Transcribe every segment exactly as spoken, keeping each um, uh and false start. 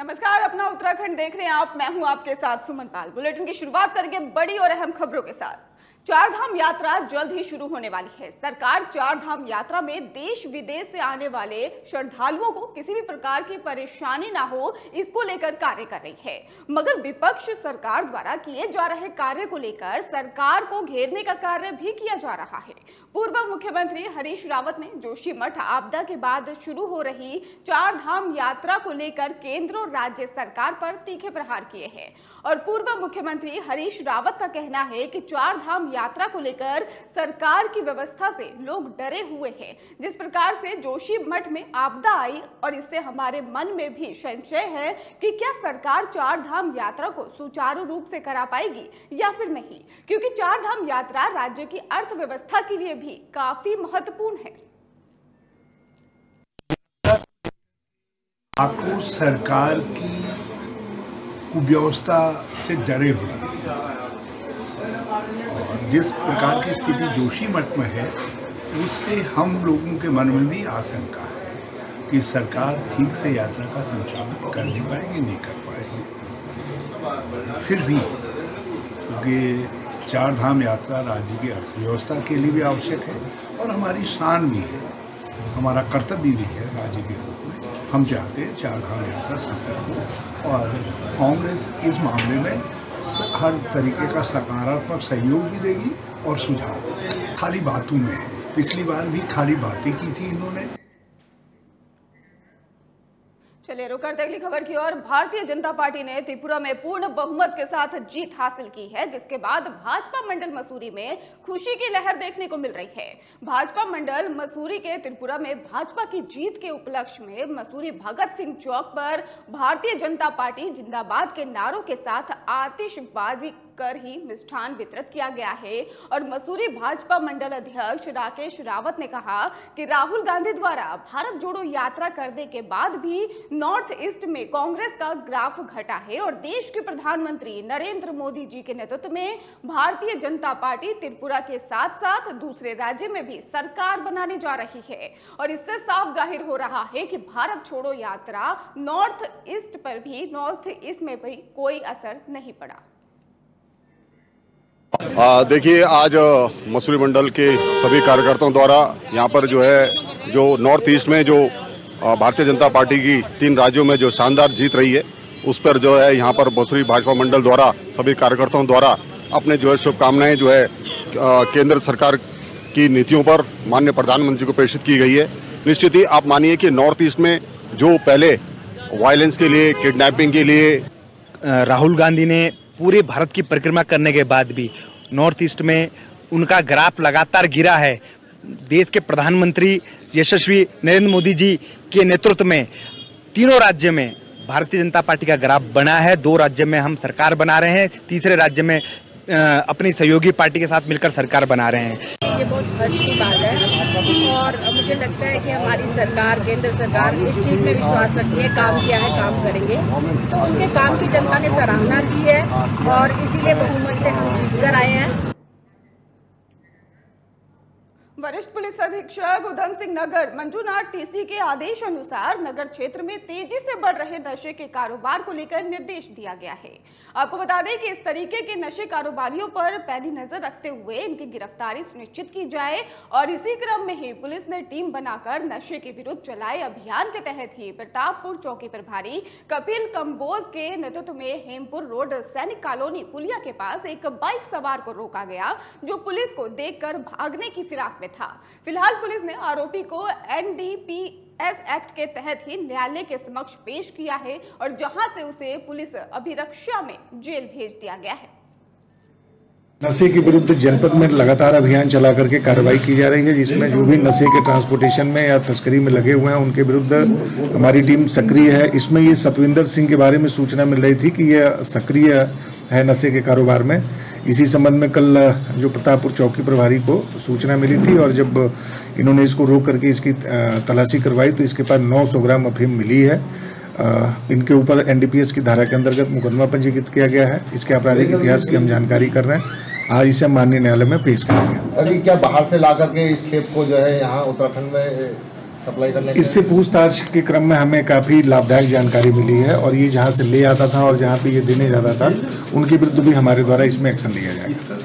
नमस्कार, अपना उत्तराखंड देख रहे हैं आप। मैं हूं आपके साथ सुमन पाल। बुलेटिन की शुरुआत करेंगे बड़ी और अहम खबरों के साथ। चार धाम यात्रा जल्द ही शुरू होने वाली है। सरकार चार धाम यात्रा में देश विदेश से आने वाले श्रद्धालुओं को किसी भी प्रकार की परेशानी ना हो, इसको लेकर कार्य कर रही है। मगर विपक्ष सरकार द्वारा किए जा रहे कार्य को लेकर सरकार को घेरने का कार्य भी किया जा रहा है। पूर्व मुख्यमंत्री हरीश रावत ने जोशीमठ आपदा के बाद शुरू हो रही चार धाम यात्रा को लेकर केंद्र और राज्य सरकार पर तीखे प्रहार किए हैं। और पूर्व मुख्यमंत्री हरीश रावत का कहना है कि चार धाम यात्रा को लेकर सरकार की व्यवस्था से लोग डरे हुए हैं। जिस प्रकार से जोशीमठ में आपदा आई और इससे हमारे मन में भी संशय है कि क्या सरकार चार धाम यात्रा को सुचारू रूप से करा पाएगी या फिर नहीं, क्योंकि चार धाम यात्रा राज्य की अर्थव्यवस्था के लिए भी काफी महत्वपूर्ण है। आपको सरकार की कुव्यवस्था से डरे हुए और जिस प्रकार की स्थिति जोशीमठ में है, उससे हम लोगों के मन में भी आशंका है कि सरकार ठीक से यात्रा का संचालन कर नहीं पाएगी, नहीं कर पाएगी। फिर भी क्योंकि चार धाम यात्रा राज्य की अर्थव्यवस्था के लिए भी आवश्यक है और हमारी शान भी है, हमारा कर्तव्य भी है राज्य के रूप में। हम चाहते हैं चार धाम यात्रा सफल हो और कांग्रेस इस मामले में हर तरीके का सकारात्मक सहयोग भी देगी और सुझाव। खाली बातों में है, पिछली बार भी खाली बातें की थी इन्होंने। चलिए रुक करते अगली खबर की ओर। भारतीय जनता पार्टी ने त्रिपुरा में पूर्ण बहुमत के साथ जीत हासिल की है, जिसके बाद भाजपा मंडल मसूरी में खुशी की लहर देखने को मिल रही है। भाजपा मंडल मसूरी के त्रिपुरा में भाजपा की जीत के उपलक्ष्य में मसूरी भगत सिंह चौक पर भारतीय जनता पार्टी जिंदाबाद के नारों के साथ आतिशबाजी कर ही मिष्ठान वितरित किया गया है। और मसूरी भाजपा मंडल अध्यक्ष राकेश रावत ने कहा कि राहुल गांधी द्वारा भारत जोड़ो यात्रा करने के बाद भी नॉर्थ ईस्ट में कांग्रेस का ग्राफ घटा है और देश के प्रधानमंत्री नरेंद्र मोदी जी के नेतृत्व में भारतीय जनता पार्टी त्रिपुरा के साथ साथ दूसरे राज्य में भी सरकार बनाने जा रही है। और इससे साफ जाहिर हो रहा है कि भारत छोड़ो यात्रा नॉर्थ ईस्ट पर भी नॉर्थ ईस्ट में भी कोई असर नहीं पड़ा। देखिए, आज मसूरी मंडल के सभी कार्यकर्ताओं द्वारा यहाँ पर जो है जो नॉर्थ ईस्ट में जो भारतीय जनता पार्टी की तीन राज्यों में जो शानदार जीत रही है, उस पर जो है यहाँ पर मसूरी भाजपा मंडल द्वारा सभी कार्यकर्ताओं द्वारा अपने जो है शुभकामनाएं जो है केंद्र सरकार की नीतियों पर माननीय प्रधानमंत्री को प्रेषित की गई है। निश्चित ही आप मानिए कि नॉर्थ ईस्ट में जो पहले वायलेंस के लिए, किडनैपिंग के लिए राहुल गांधी ने पूरे भारत की परिक्रमा करने के बाद भी नॉर्थ ईस्ट में उनका ग्राफ लगातार गिरा है। देश के प्रधानमंत्री यशस्वी नरेंद्र मोदी जी के नेतृत्व में तीनों राज्य में भारतीय जनता पार्टी का ग्राफ बना है। दो राज्य में हम सरकार बना रहे हैं, तीसरे राज्य में अपनी सहयोगी पार्टी के साथ मिलकर सरकार बना रहे हैं। ये बहुत हर्ष की बात है और मुझे लगता है कि हमारी सरकार, केंद्र सरकार इस चीज़ में विश्वास रखती है, काम किया है, काम करेंगे। तो उनके काम की जनता ने सराहना की है और इसीलिए बहुमत से हम जीत कर आए हैं। वरिष्ठ पुलिस अधीक्षक उधम सिंह नगर मंजूनाथ टीसी के आदेश अनुसार नगर क्षेत्र में तेजी से बढ़ रहे नशे के कारोबार को लेकर निर्देश दिया गया है। आपको बता दें कि इस तरीके के नशे कारोबारियों पर पैनी नजर रखते हुए इनकी गिरफ्तारी सुनिश्चित की जाए और इसी क्रम में ही पुलिस ने टीम बनाकर नशे के विरुद्ध चलाए अभियान के तहत ही प्रतापपुर चौकी प्रभारी कपिल कंबोज के नेतृत्व में हेमपुर रोड सैनिक कॉलोनी पुलिया के पास एक बाइक सवार को रोका गया, जो पुलिस को देखकर भागने की फिराक में था। फिलहाल पुलिस ने आरोपी को N D P S act के तहत ही न्यायालय के समक्ष पेश किया है और जहां से उसे पुलिस अभिरक्षा में जेल भेज दिया गया है। नशे के विरुद्ध जनपद में लगातार अभियान चला करके कार्रवाई की जा रही है, जिसमें जो भी नशे के ट्रांसपोर्टेशन में या तस्करी में लगे हुए हैं उनके विरुद्ध हमारी टीम सक्रिय है। इसमें ये सतविंदर सिंह के बारे में सूचना मिल रही थी कि यह सक्रिय है नशे के कारोबार में। इसी संबंध में कल जो प्रतापपुर चौकी प्रभारी को सूचना मिली थी और जब इन्होंने इसको रोक करके इसकी तलाशी करवाई तो इसके पास नौ सौ ग्राम अफीम मिली है। इनके ऊपर एन डी पी एस की धारा के अंतर्गत मुकदमा पंजीकृत किया गया है। इसके आपराधिक इतिहास की हम जानकारी कर रहे हैं। आज इसे माननीय न्यायालय में पेश करेंगे। अभी क्या बाहर से ला करके इस खेप को जो है यहाँ उत्तराखंड में सप्लाई करने इससे पूछताछ के क्रम में हमें काफ़ी लाभदायक जानकारी मिली है और ये जहाँ से ले आता था और जहाँ पे ये देने जाता था उनके विरुद्ध भी हमारे द्वारा इसमें एक्शन लिया जाएगा।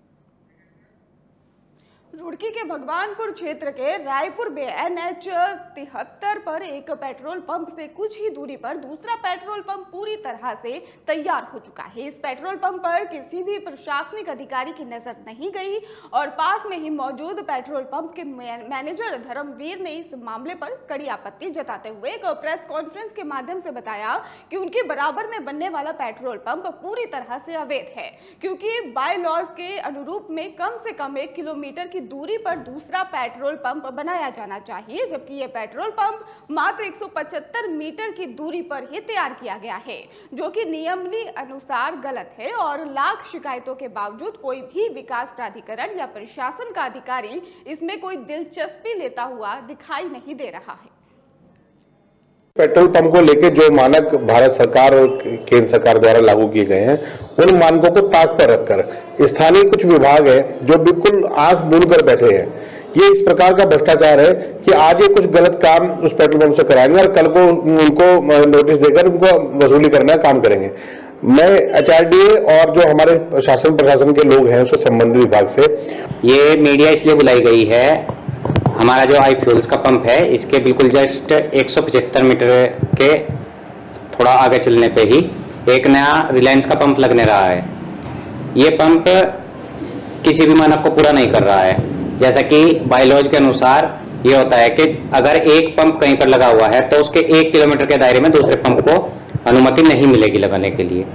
रुड़की के भगवानपुर क्षेत्र के रायपुर में एन एच तिहत्तर पर एक पेट्रोल पंप से कुछ ही दूरी पर दूसरा पेट्रोल पंप पूरी तरह से तैयार हो चुका है। इस पेट्रोल पंप पर किसी भी प्रशासनिक अधिकारी की नजर नहीं गई और पास में ही मौजूद पेट्रोल पंप के मैनेजर धर्मवीर ने इस मामले पर कड़ी आपत्ति जताते हुए एक प्रेस कॉन्फ्रेंस के माध्यम से बताया कि उनके बराबर में बनने वाला पेट्रोल पंप पूरी तरह से अवैध है, क्योंकि बाय लॉज के अनुरूप में कम से कम एक किलोमीटर की दूरी पर दूसरा पेट्रोल पंप बनाया जाना चाहिए, जबकि ये पेट्रोल पंप मात्र एक सौ पचहत्तर मीटर की दूरी पर ही तैयार किया गया है, जो कि नियमावली अनुसार गलत है और लाख शिकायतों के बावजूद कोई भी विकास प्राधिकरण या प्रशासन का अधिकारी इसमें कोई दिलचस्पी लेता हुआ दिखाई नहीं दे रहा है। पेट्रोल पंप को लेकर जो मानक भारत सरकार और केंद्र सरकार द्वारा लागू किए गए हैं, उन मानकों को ताक पर रखकर स्थानीय कुछ विभाग हैं जो बिल्कुल आंख मूंद कर बैठे हैं। ये इस प्रकार का भ्रष्टाचार है कि आज ये कुछ गलत काम उस पेट्रोल पंप से कराएंगे और कल को उनको नोटिस देकर उनको वसूली करना काम करेंगे। मैं एच आर डी ए और जो हमारे शासन प्रशासन के लोग हैं उससे संबंधित विभाग से ये मीडिया इसलिए बुलाई गई है, हमारा जो आई फ्यूल्स का पंप है इसके बिल्कुल जस्ट एक सौ पचहत्तर मीटर के थोड़ा आगे चलने पे ही एक नया रिलायंस का पंप लगने रहा है। ये पंप किसी भी मानक को पूरा नहीं कर रहा है। जैसा कि बायलॉज के अनुसार ये होता है कि अगर एक पंप कहीं पर लगा हुआ है तो उसके एक किलोमीटर के दायरे में दूसरे पंप को अनुमति नहीं मिलेगी लगाने के लिए।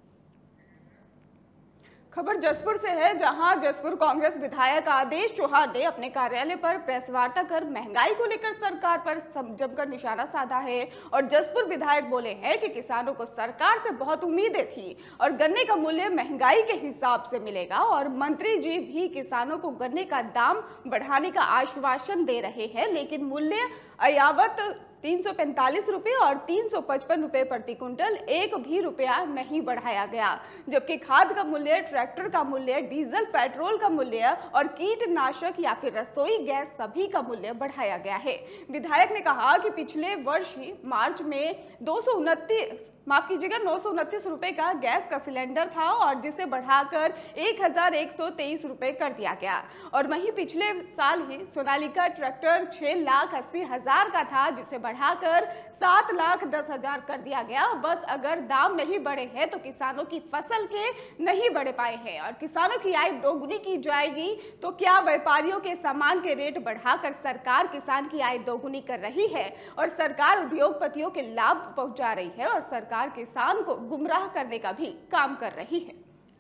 खबर जसपुर से है, जहां जसपुर कांग्रेस विधायक आदेश चौहान ने अपने कार्यालय पर प्रेस वार्ता कर महंगाई को लेकर सरकार पर जमकर निशाना साधा है और जसपुर विधायक बोले हैं कि किसानों को सरकार से बहुत उम्मीदें थी और गन्ने का मूल्य महंगाई के हिसाब से मिलेगा और मंत्री जी भी किसानों को गन्ने का दाम बढ़ाने का आश्वासन दे रहे हैं, लेकिन मूल्य अयावत तीन सौ पैंतालीस रुपये और तीन सौ पचपन रुपये प्रति कुंटल एक भी रुपया नहीं बढ़ाया गया, जबकि खाद का मूल्य, ट्रैक्टर का मूल्य, डीजल पेट्रोल का मूल्य और कीटनाशक या फिर रसोई गैस सभी का मूल्य बढ़ाया गया है। विधायक ने कहा कि पिछले वर्ष ही मार्च में दो सौ उनतीस माफ कीजिएगा नौ सौ उनतीस रुपए का गैस का सिलेंडर था और जिसे बढ़ाकर एक हजार एक सौ तेईस रुपए कर दिया गया और वहीं पिछले साल ही सोनालिका ट्रैक्टर छह लाख अस्सी हजार का था जिसे बढ़ाकर सात लाख दस हजार कर दिया गया। बस अगर दाम नहीं बढ़े हैं तो किसानों की फसल के नहीं बढ़ पाए हैं और किसानों की आय दोगुनी की जाएगी तो क्या व्यापारियों के सामान के रेट बढ़ाकर सरकार किसान की आय दोगुनी कर रही है और सरकार उद्योगपतियों के लाभ पहुंचा रही है और सरकार किसान को गुमराह करने का भी काम कर रही है।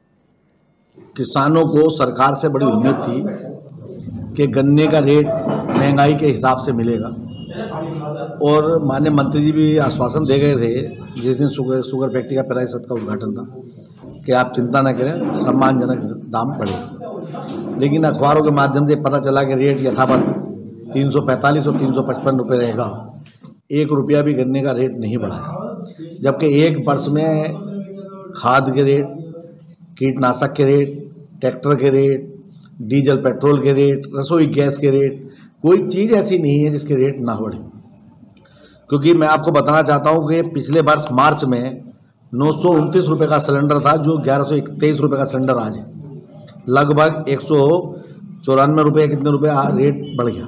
किसानों को सरकार से बड़ी उम्मीद थी कि गन्ने का रेट महंगाई के हिसाब से मिलेगा और माननीय मंत्री जी भी आश्वासन दे गए थे जिस दिन शुगर शुगर फैक्ट्री का पैराशत का उद्घाटन था कि आप चिंता न करें, सम्मानजनक दाम बढ़ेगा। लेकिन अखबारों के माध्यम से पता चला कि रेट यथावत तीन सौ पैंतालीस और तीन सौ पचपन रुपये रहेगा, एक रुपया भी गन्ने का रेट नहीं बढ़ा, जबकि एक वर्ष में खाद के रेट, कीटनाशक के रेट, ट्रैक्टर के रेट, डीजल पेट्रोल के रेट, रसोई गैस के रेट, कोई चीज़ ऐसी नहीं है जिसके रेट ना बढ़े। क्योंकि मैं आपको बताना चाहता हूँ कि पिछले वर्ष मार्च में नौ सौ उनतीस रुपये का सिलेंडर था जो ग्यारह सौ तेईस रुपये का सिलेंडर आज है, लगभग एक सौ चौरानवे रुपये कितने रुपये रेट बढ़ गया।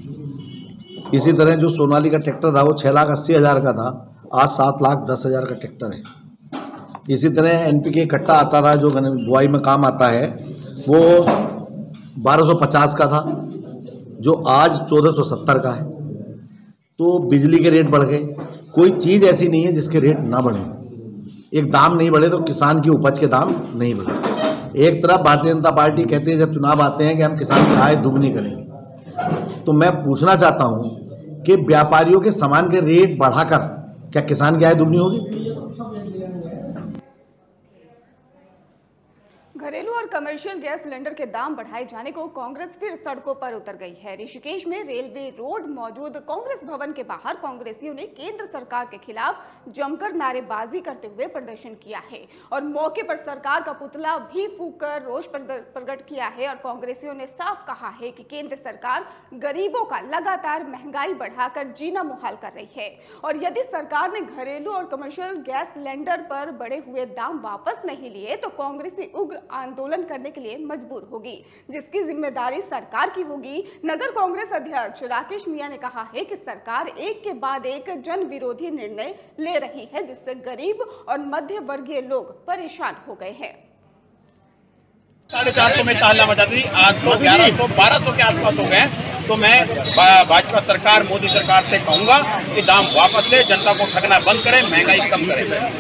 इसी तरह जो सोनाली का ट्रैक्टर था वो छः लाख अस्सी हज़ार का था, आज सात लाख दस हज़ार का ट्रैक्टर है। इसी तरह एन पी के कट्टा आता था जो बुआई में काम आता है वो बारह सौ पचास का था जो आज चौदह सौ सत्तर का है। तो बिजली के रेट बढ़ गए, कोई चीज़ ऐसी नहीं है जिसके रेट ना बढ़े। एक दाम नहीं बढ़े तो किसान की उपज के दाम नहीं बढ़े। एक तरफ भारतीय जनता पार्टी कहती है जब चुनाव आते हैं कि हम किसान की आय दुगनी करेंगे, तो मैं पूछना चाहता हूं कि व्यापारियों के सामान के रेट बढ़ाकर क्या किसान की आय दुगनी होगी? घरेलू और और कमर्शियल गैस सिलेंडर के दाम बढ़ाए जाने को कांग्रेस फिर सड़कों पर उतर गई है। ऋषिकेश में रेलवे रोड मौजूद कांग्रेस भवन के बाहर कांग्रेसियों ने केंद्र सरकार के खिलाफ जमकर नारेबाजी करते हुए प्रदर्शन किया है और मौके पर सरकार का पुतला भी फूंककर रोष प्रकट किया है। और कांग्रेसियों ने साफ कहा है कि केंद्र सरकार गरीबों का लगातार महंगाई बढ़ाकर जीना मुहाल कर रही है और यदि सरकार ने घरेलू और कमर्शियल गैस सिलेंडर पर बढ़े हुए दाम वापस नहीं लिए तो कांग्रेसी उग्र आंदोलन करने के लिए मजबूर होगी, जिसकी जिम्मेदारी सरकार की होगी। नगर कांग्रेस अध्यक्ष राकेश मिया ने कहा है कि सरकार एक के बाद एक जन विरोधी निर्णय ले रही है जिससे गरीब और मध्य वर्गीय लोग परेशान हो गए हैं। साढ़े चार सौ में ताला मचा दी, आज तो ग्यारह सौ बारह सौ के आसपास हो गए। तो मैं भाजपा सरकार मोदी सरकार से कहूंगा कि दाम वापस ले, जनता को ठगना बंद करें, महंगाई कम करें।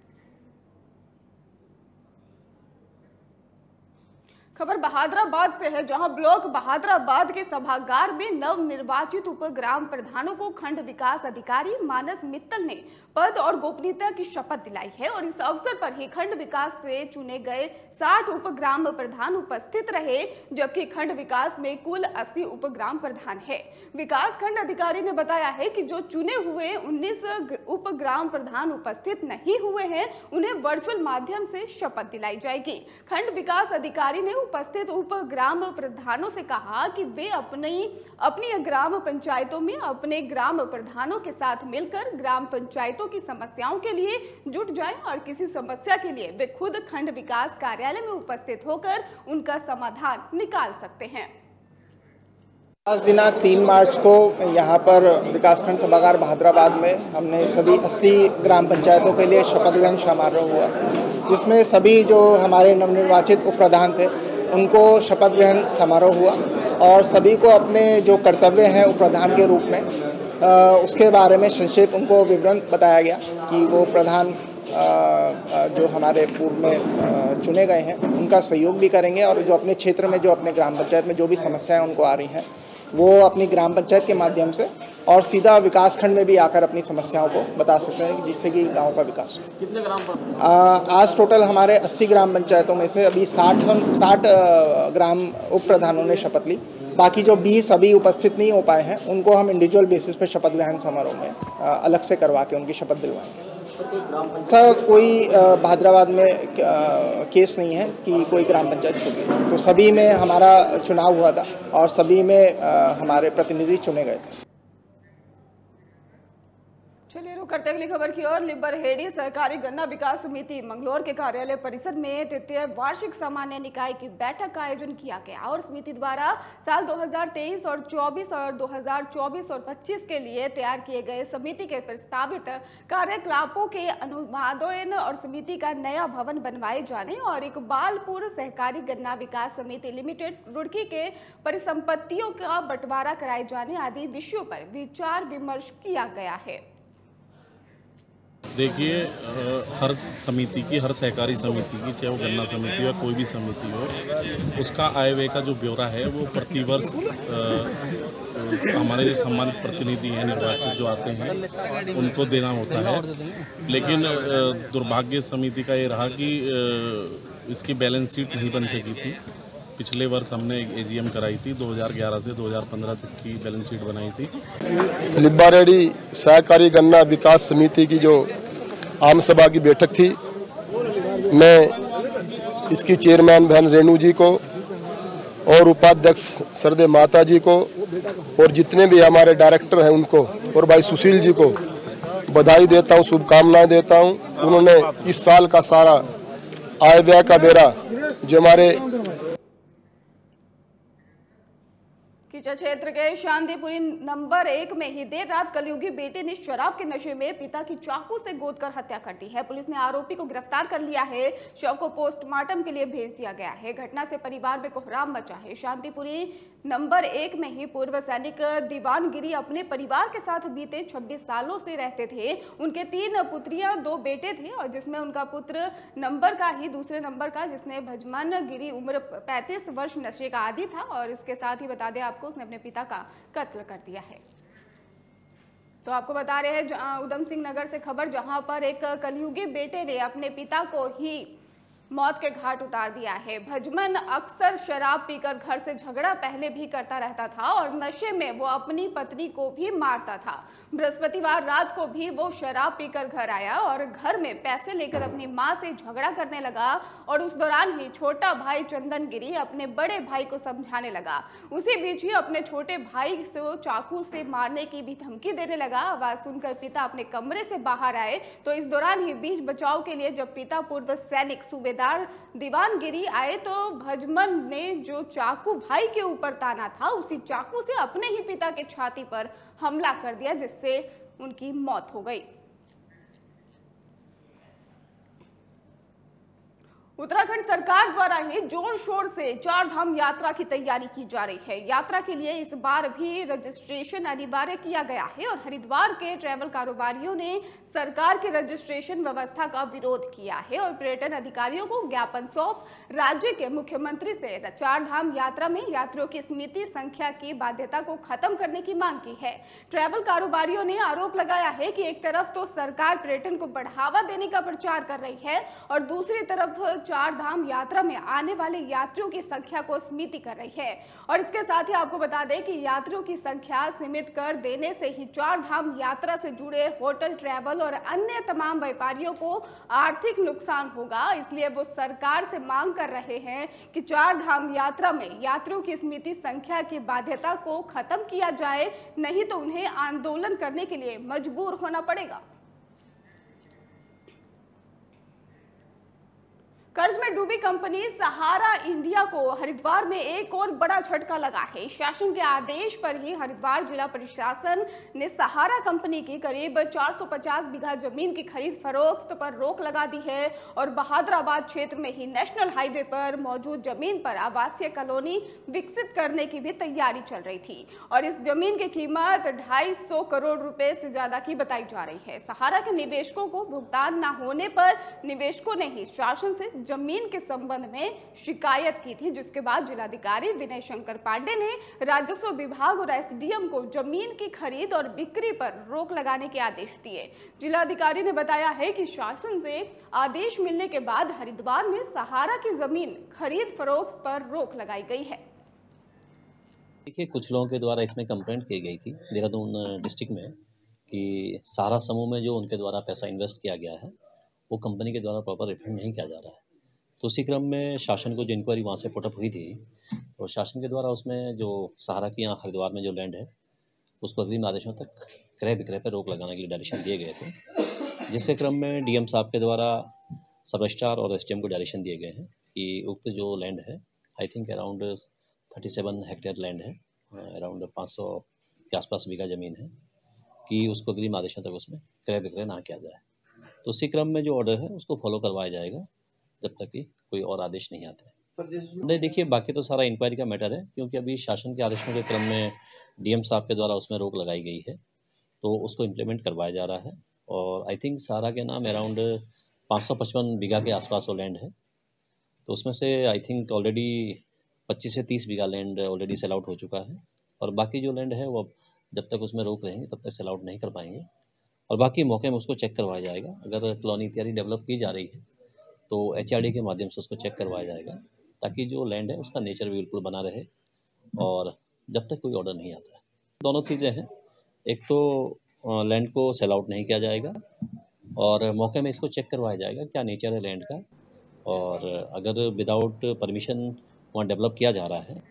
खबर बहादुराबाद से है, जहां ब्लॉक बहादुराबाद के सभागार में नवनिर्वाचित उपग्राम प्रधानों को खंड विकास अधिकारी मानस मित्तल ने पद और गोपनीयता की शपथ दिलाई है और इस अवसर पर ही खंड विकास से चुने गए साठ उपग्राम प्रधान उपस्थित रहे, जबकि खंड विकास में कुल अस्सी उपग्राम प्रधान है। विकास खंड अधिकारी ने बताया है कि जो चुने हुए उन्नीस उपग्राम प्रधान उपस्थित नहीं हुए हैं उन्हें वर्चुअल माध्यम से शपथ दिलाई जाएगी। खंड विकास अधिकारी ने उपस्थित उपग्राम प्रधानों से कहा कि वे अपनी अपनी ग्राम पंचायतों में अपने ग्राम प्रधानों के साथ मिलकर ग्राम पंचायतों की समस्याओं के लिए जुट जाएं और किसी समस्या के लिए वे खुद खंड विकास कार्यालय में उपस्थित होकर उनका समाधान निकाल सकते हैं। आज दिनांक तीन मार्च को यहाँ पर विकासखंड सभागार बहादुराबाद में हमने सभी अस्सी ग्राम पंचायतों के लिए शपथ ग्रहण समारोह हुआ, जिसमें सभी जो हमारे नवनिर्वाचित उप प्रधान थे उनको शपथ ग्रहण समारोह हुआ और सभी को अपने जो कर्तव्य हैं उप प्रधान के रूप में आ, उसके बारे में संक्षेप उनको विवरण बताया गया कि वो प्रधान आ, जो हमारे पूर्व में चुने गए हैं उनका सहयोग भी करेंगे और जो अपने क्षेत्र में जो अपने ग्राम पंचायत में जो भी समस्याएं उनको आ रही हैं वो अपनी ग्राम पंचायत के माध्यम से और सीधा विकास खंड में भी आकर अपनी समस्याओं को बता सकते हैं जिससे कि गांव का विकास हो। कितने ग्राम आज टोटल हमारे अस्सी ग्राम पंचायतों में से अभी साठ साठ ग्राम उप प्रधानों ने शपथ ली, बाकी जो बीस अभी उपस्थित नहीं हो पाए हैं उनको हम इंडिविजुअल बेसिस पर शपथ ग्रहण समारोह में अलग से करवा के उनकी शपथ दिलवाएंगे। ऐसा कोई बहादुराबाद में केस नहीं है कि कोई ग्राम पंचायत छूटी, तो सभी में हमारा चुनाव हुआ था और सभी में हमारे प्रतिनिधि चुने गए थे। चलिए रुक करते अगली खबर की ओर। लिबरहेड़ी सहकारी गन्ना विकास समिति मंगलौर के कार्यालय परिसर में तृतीय वार्षिक सामान्य निकाय की बैठक का आयोजन किया गया और समिति द्वारा साल दो हज़ार तेईस और चौबीस और दो हज़ार चौबीस और पच्चीस के लिए तैयार किए गए समिति के प्रस्तावित कार्यकलापों के अनुमोदन और समिति का नया भवन बनवाए जाने और इकबालपुर सहकारी गन्ना विकास समिति लिमिटेड रुड़की के परिसंपत्तियों का बंटवारा कराए जाने आदि विषयों पर विचार विमर्श किया गया है। देखिए, हर समिति की, हर सहकारी समिति की, चाहे वो गन्ना समिति हो या कोई भी समिति हो, उसका आय व्यय का जो ब्यौरा है वो प्रतिवर्ष हमारे जो सम्मानित प्रतिनिधि हैं निर्वाचित जो आते हैं उनको देना होता है। लेकिन दुर्भाग्य समिति का ये रहा कि इसकी बैलेंस शीट नहीं बन सकी थी। पिछले वर्ष हमने एजीएम कराई थी, दो हज़ार ग्यारह से दो हज़ार पंद्रह तक की बैलेंस शीट बनाई थी। लिबरहेड़ी सहकारी गन्ना विकास समिति की जो आम सभा की बैठक थी, मैं इसकी चेयरमैन बहन रेणु जी को और उपाध्यक्ष सरदे माता जी को और जितने भी हमारे डायरेक्टर हैं उनको और भाई सुशील जी को बधाई देता हूँ, शुभकामनाएं देता हूँ। उन्होंने इस साल का सारा आय व्यय का ब्यौरा जो हमारे किचा क्षेत्र के शांतिपुरी नंबर एक में ही देर रात कलयुगी बेटे ने शराब के नशे में पिता की चाकू से गोदकर हत्या कर दी है। पुलिस ने आरोपी को गिरफ्तार कर लिया है, शव को पोस्टमार्टम के लिए भेज दिया गया है। घटना से परिवार में कोहराम मचा है। शांतिपुरी नंबर एक में ही पूर्व सैनिक दीवानगिरी अपने परिवार के साथ बीते छब्बीस सालों से रहते थे। उनके तीन पुत्रियां, दो बेटे थे और जिसमें उनका पुत्र नंबर का ही दूसरे नंबर का जिसने भजमान गिरी उम्र पैंतीस वर्ष नशे का आदी था और इसके साथ ही बता दें आपको उसने अपने पिता का कत्ल कर दिया है। तो आपको बता रहे हैं उधम सिंह नगर से खबर, जहां पर एक कलयुगी बेटे ने अपने पिता को ही मौत के घाट उतार दिया है। भजमन अक्सर शराब पीकर घर से झगड़ा पहले भी करता रहता था और नशे में वो अपनी पत्नी को भी मारता था। बृहस्पतिवार रात को भी वो शराब पीकर घर आया और घर में पैसे लेकर अपनी मां से झगड़ा करने लगा और उस दौरान ही छोटा भाई चंदन गिरी अपने बड़े भाई को समझाने लगा। उसी बीच ही अपने छोटे भाई से चाकू से मारने की भी धमकी देने लगा। आवाज सुनकर पिता अपने कमरे से बाहर आए तो इस दौरान ही बीच बचाव के लिए जब पिता पूर्व सैनिक सूबेदार दीवानगिरी आए तो भजमन ने जो चाकू भाई के ऊपर ताना था उसी चाकू से अपने ही पिता के छाती पर हमला कर दिया, जिससे उनकी मौत हो गई। उत्तराखंड सरकार द्वारा ही जोर शोर से चार धाम यात्रा की तैयारी की जा रही है। यात्रा के लिए इस बार भी रजिस्ट्रेशन अनिवार्य किया गया है और हरिद्वार के ट्रैवल कारोबारियों ने सरकार के रजिस्ट्रेशन व्यवस्था का विरोध किया है और पर्यटन अधिकारियों को ज्ञापन सौंप राज्य के मुख्यमंत्री से चार धाम यात्रा में यात्रियों की सीमित संख्या की बाध्यता को खत्म करने की मांग की है। ट्रैवल कारोबारियों ने आरोप लगाया है कि एक तरफ तो सरकार पर्यटन को बढ़ावा देने का प्रचार कर रही है और दूसरी तरफ चार धाम यात्रा में आने वाले यात्रियों की संख्या को सीमित कर रही है। और इसके साथ ही आपको बता दें कि यात्रियों की संख्या सीमित कर देने से ही चार धाम यात्रा से जुड़े होटल, ट्रैवल और अन्य तमाम व्यापारियों को आर्थिक नुकसान होगा। इसलिए वो सरकार से मांग कर रहे हैं कि चार धाम यात्रा में यात्रियों की सीमित संख्या की बाध्यता को खत्म किया जाए, नहीं तो उन्हें आंदोलन करने के लिए मजबूर होना पड़ेगा। कर्ज में डूबी कंपनी सहारा इंडिया को हरिद्वार में एक और बड़ा झटका लगा है। शासन के आदेश पर ही हरिद्वार जिला प्रशासन ने सहारा कंपनी की करीब चार सौ पचास बीघा जमीन की खरीद फरोख्त पर रोक लगा दी है और बहादुराबाद क्षेत्र में ही नेशनल हाईवे पर मौजूद जमीन पर आवासीय कॉलोनी विकसित करने की भी तैयारी चल रही थी और इस जमीन की कीमत ढाई सौ करोड़ रुपए से ज्यादा की बताई जा रही है। सहारा के निवेशकों को भुगतान न होने पर निवेशकों ने ही शासन से जमीन के संबंध में शिकायत की थी, जिसके बाद जिलाधिकारी विनय शंकर पांडे ने राजस्व विभाग और एसडीएम को जमीन की खरीद और बिक्री पर रोक लगाने के आदेश दिए। जिलाधिकारी ने बताया है कि शासन से आदेश मिलने के बाद हरिद्वार में सहारा की जमीन खरीद फरोख्त पर रोक लगाई गई है। देखिए, कुछ लोगों के द्वारा इसमें कंप्लेंट की गई थी देहरादून डिस्ट्रिक्ट में कि सहारा समूह में जो उनके द्वारा पैसा इन्वेस्ट किया गया है वो कंपनी के द्वारा प्रॉपर रिफंड नहीं किया जा रहा है। तो उसी क्रम में शासन को जो इंक्वायरी वहाँ से पुटअप हुई थी तो शासन के द्वारा उसमें जो सहारा की यहाँ हरिद्वार में जो लैंड है उसको अग्रिम आदेशों तक क्रय विक्रय पर रोक लगाने के लिए डायरेक्शन दिए गए थे, जिसके क्रम में डीएम साहब के द्वारा सब रजिस्ट्रार और एसडीएम को डायरेक्शन दिए गए हैं कि उक्त जो लैंड है, I think around thirty seven hectare land है, अराउंड पाँच सौ के आसपास बीघा ज़मीन है, कि उसको अग्रिम आदेशों तक उसमें क्रय विक्रय ना किया जाए। तो उसी क्रम में जो ऑर्डर है उसको फॉलो करवाया जाएगा जब तक कि कोई और आदेश नहीं आता है। नहीं, देखिए, बाकी तो सारा इंक्वायरी का मैटर है, क्योंकि अभी शासन के आदेशों के क्रम में डीएम साहब के द्वारा उसमें रोक लगाई गई है तो उसको इम्प्लीमेंट करवाया जा रहा है। और आई थिंक सहारा के नाम अराउंड पाँच सौ पचपन बीघा के आसपास वो लैंड है, तो उसमें से आई थिंक ऑलरेडी पच्चीस से तीस bigha land already sell out हो चुका है और बाकी जो लैंड है वो जब तक उसमें रोक रहेंगे तब तक सेल आउट नहीं कर पाएंगे और बाकी मौके में उसको चेक करवाया जाएगा। अगर कॉलोनी इत्यादि डेवलप की जा रही है तो एचआरडी के माध्यम से उसको चेक करवाया जाएगा ताकि जो लैंड है उसका नेचर भी बिल्कुल बना रहे और जब तक कोई ऑर्डर नहीं आता है। दोनों चीज़ें हैं, एक तो लैंड को सेल आउट नहीं किया जाएगा और मौके में इसको चेक करवाया जाएगा क्या नेचर है लैंड का, और अगर विदाउट परमिशन वहाँ डेवलप किया जा रहा है।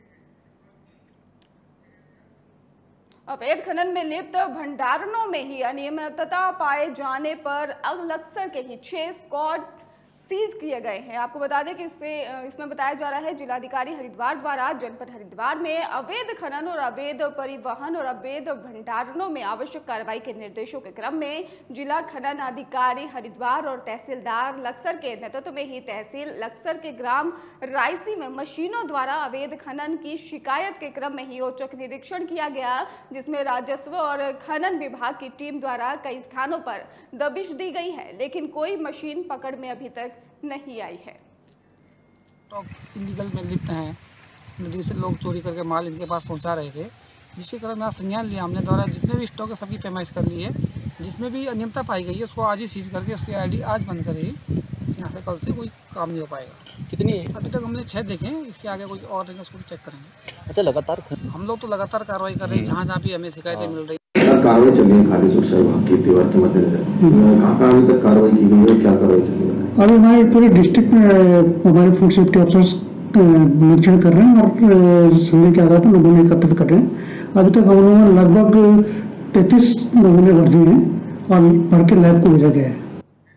अवैध खनन में लिप्त भंडारणों में ही अनियमितता पाए जाने पर अगलक्सर के ही छह स्क्वाड सीज किए गए हैं। आपको बता दें कि इससे इसमें बताया जा रहा है जिलाधिकारी हरिद्वार द्वारा जनपद हरिद्वार में अवैध खनन और अवैध परिवहन और अवैध भंडारणों में आवश्यक कार्रवाई के निर्देशों के क्रम में जिला खनन अधिकारी हरिद्वार और तहसीलदार लक्सर के नेतृत्व में ही तहसील लक्सर के ग्राम रायसी में मशीनों द्वारा अवैध खनन की शिकायत के क्रम में ही औचक निरीक्षण किया गया, जिसमें राजस्व और खनन विभाग की टीम द्वारा कई स्थानों पर दबिश दी गई है, लेकिन कोई मशीन पकड़ में अभी तक नहीं आई है। स्टॉक इलीगल में लिप्त हैं, नदी से लोग चोरी करके माल इनके पास पहुंचा रहे थे, जिसके क्रम में आज संज्ञान लिया हमने द्वारा जितने भी स्टॉक है सबकी पैमाइश कर ली है। जिसमें भी अनियमितता पाई गई है उसको आज ही सीज करके उसकी आईडी आज बंद करेगी। यहाँ से कल से कोई काम नहीं हो पाएगा। कितनी अभी तक हमने छः देखे हैं, इसके आगे कोई और देंगे उसको भी चेक करेंगे। अच्छा, लगातार हम लोग तो लगातार कार्रवाई कर रहे हैं, जहाँ जहाँ भी हमें शिकायतें मिल रही हैं। कार्रवाई चल रही है खाद्य सुरक्षा विभाग की दीवार के मद्देनजर, कहाँ कहाँ अभी तक कार्रवाई की गई है, क्या कार्रवाई चल रही है? अभी हमारे पूरे डिस्ट्रिक्ट में हमारे फूड सेफ्टी अफसर्स निरीक्षण कर रहे हैं और संदेह के आधार पर नमूने एकत्रित कर रहे हैं। अभी तक हम लोगों ने लगभग तैंतीस नमूने भर दिए हैं और भर के लैब को भेजा गया है।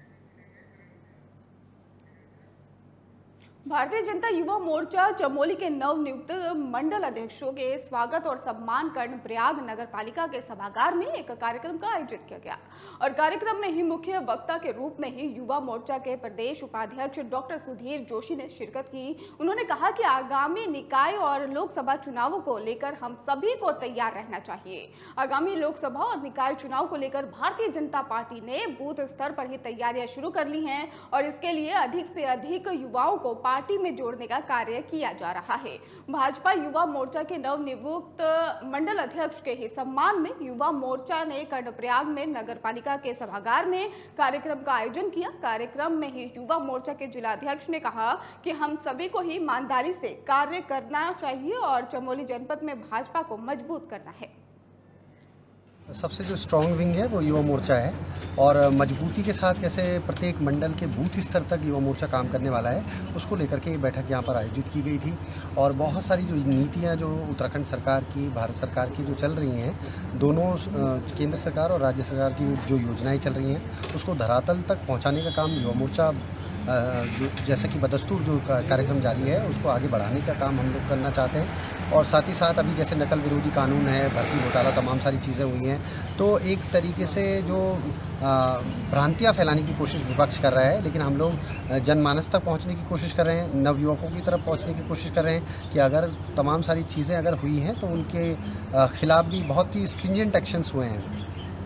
भारतीय जनता युवा मोर्चा चमोली के नवनियुक्त मंडल अध्यक्षों के स्वागत और सम्मान कर्णप्रयाग नगर पालिका के सभागार में एक कार्यक्रम का आयोजित किया गया और कार्यक्रम में ही मुख्य वक्ता के रूप में ही युवा मोर्चा के प्रदेश उपाध्यक्ष डॉक्टर सुधीर जोशी ने शिरकत की। उन्होंने कहा कि आगामी निकाय और लोकसभा चुनावों को लेकर हम सभी को तैयार रहना चाहिए। आगामी लोकसभा और निकाय चुनाव को लेकर भारतीय जनता पार्टी ने बूथ स्तर पर ही तैयारियां शुरू कर ली हैं और इसके लिए अधिक से अधिक युवाओं को पार्टी में जोड़ने का कार्य किया जा रहा है। भाजपा युवा मोर्चा के नवनियुक्त मंडल अध्यक्ष के ही सम्मान में युवा मोर्चा ने कर्णप्रयाग में नगर पालिका के सभागार में कार्यक्रम का आयोजन किया। कार्यक्रम में ही युवा मोर्चा के जिलाध्यक्ष ने कहा कि हम सभी को ही ईमानदारी से कार्य करना चाहिए और चमोली जनपद में भाजपा को मजबूत करना है। सबसे जो स्ट्रॉन्ग विंग है वो युवा मोर्चा है और मजबूती के साथ कैसे प्रत्येक मंडल के बूथ स्तर तक युवा मोर्चा काम करने वाला है, उसको लेकर के ये बैठक यहाँ पर आयोजित की गई थी। और बहुत सारी जो नीतियाँ जो उत्तराखंड सरकार की, भारत सरकार की जो चल रही हैं, दोनों केंद्र सरकार और राज्य सरकार की जो योजनाएं चल रही हैं उसको धरातल तक पहुँचाने का काम युवा मोर्चा जो जैसा कि बदस्तूर जो कार्यक्रम जारी है उसको आगे बढ़ाने का काम हम लोग करना चाहते हैं। और साथ ही साथ अभी जैसे नकल विरोधी कानून है, भर्ती घोटाला, तमाम सारी चीज़ें हुई हैं, तो एक तरीके से जो भ्रांतियाँ फैलाने की कोशिश विपक्ष कर रहा है, लेकिन हम लोग जनमानस तक पहुंचने की कोशिश कर रहे हैं, नवयुवकों की तरफ पहुंचने की कोशिश कर रहे हैं कि अगर तमाम सारी चीज़ें अगर हुई हैं तो उनके खिलाफ भी बहुत ही स्ट्रिंजेंट एक्शंस हुए हैं।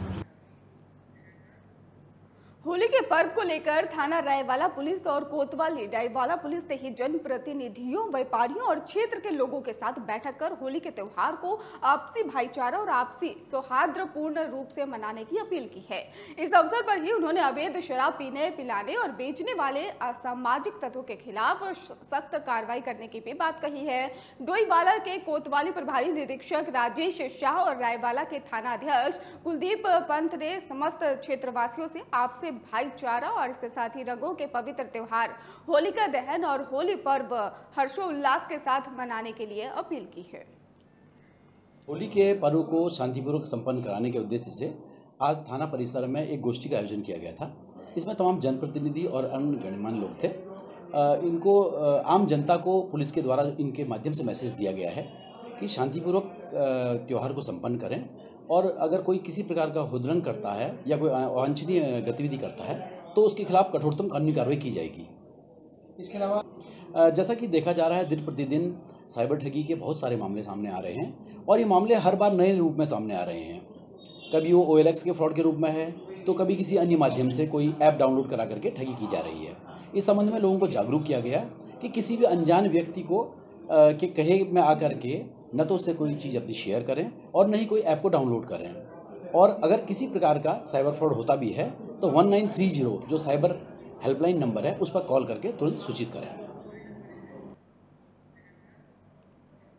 होली के पर्व को लेकर थाना रायवाला पुलिस और कोतवाली रायवाला पुलिस ने ही जनप्रतिनिधियों, व्यापारियों और क्षेत्र के लोगों के साथ बैठक कर होली के त्योहार को आपसी भाईचारा और आपसी सौहार्दपूर्ण रूप से मनाने की अपील की है। इस अवसर पर ही उन्होंने अवैध शराब पीने, पिलाने और बेचने वाले असामाजिक तत्वों के खिलाफ सख्त कार्रवाई करने की भी बात कही है। डोईवाला के कोतवाली प्रभारी निरीक्षक राजेश शाह और रायवाला के थाना अध्यक्ष कुलदीप पंत ने समस्त क्षेत्रवासियों से आपसे भाईचारा और इसके साथ ही रंगों के पवित्र त्योहार होलिका दहन और होली पर्व हर्षोल्लास के साथ मनाने के लिए अपील की है। होली के पर्व को शांतिपूर्वक संपन्न कराने के उद्देश्य से आज थाना परिसर में एक गोष्ठी का आयोजन किया गया था। इसमें तमाम जनप्रतिनिधि और अन्य गणमान्य लोग थे। इनको आम जनता को पुलिस के द्वारा इनके माध्यम से मैसेज दिया गया है कि शांतिपूर्वक त्यौहार को संपन्न करें और अगर कोई किसी प्रकार का हुदरन करता है या कोई अवांछनीय गतिविधि करता है तो उसके खिलाफ कठोरतम कानूनी कार्रवाई की जाएगी। इसके अलावा जैसा कि देखा जा रहा है, दिन प्रतिदिन साइबर ठगी के बहुत सारे मामले सामने आ रहे हैं और ये मामले हर बार नए रूप में सामने आ रहे हैं। कभी वो ओ एल एक्स के फ्रॉड के रूप में है तो कभी किसी अन्य माध्यम से कोई ऐप डाउनलोड करा करके ठगी की जा रही है। इस संबंध में लोगों को जागरूक किया गया कि किसी भी अनजान व्यक्ति को के कहे में आकर के न तो उससे कोई चीज़ अपनी शेयर करें और न ही कोई ऐप को डाउनलोड करें। और अगर किसी प्रकार का साइबर फ्रॉड होता भी है तो वन नाइन थ्री जीरो जो साइबर हेल्पलाइन नंबर है उस पर कॉल करके तुरंत सूचित करें।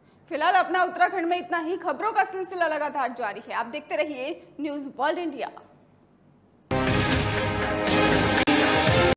फिलहाल अपना उत्तराखंड में इतना ही। खबरों का सिलसिला लगातार जारी है। आप देखते रहिए न्यूज़ वर्ल्ड इंडिया।